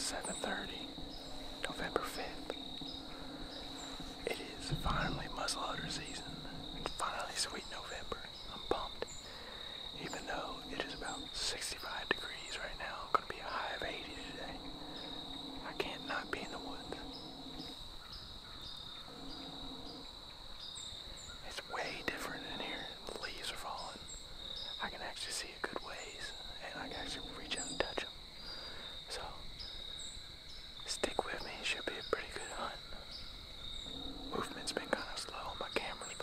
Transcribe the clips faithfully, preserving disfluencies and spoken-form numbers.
seven thirty, November fifth. It is finally muzzleloader season. It's finally sweet November. I'm pumped. Even though it is about sixty-five degrees right now, I'm going to be a high of eighty today. I can't not be in the woods. It's way different in here. The leaves are falling. I can actually see a good ways, and I can actually reach out and touch them. So, stick with me. It should be a pretty good hunt. Movement's been kind of slow. My camera's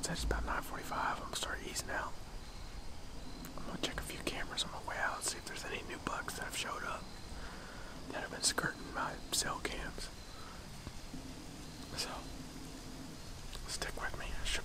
said, it's about nine forty-five. I'm gonna start easing out. I'm gonna check a few cameras on my way out, see if there's any new bugs that have showed up that have been skirting my cell cams. So, stick with me. I should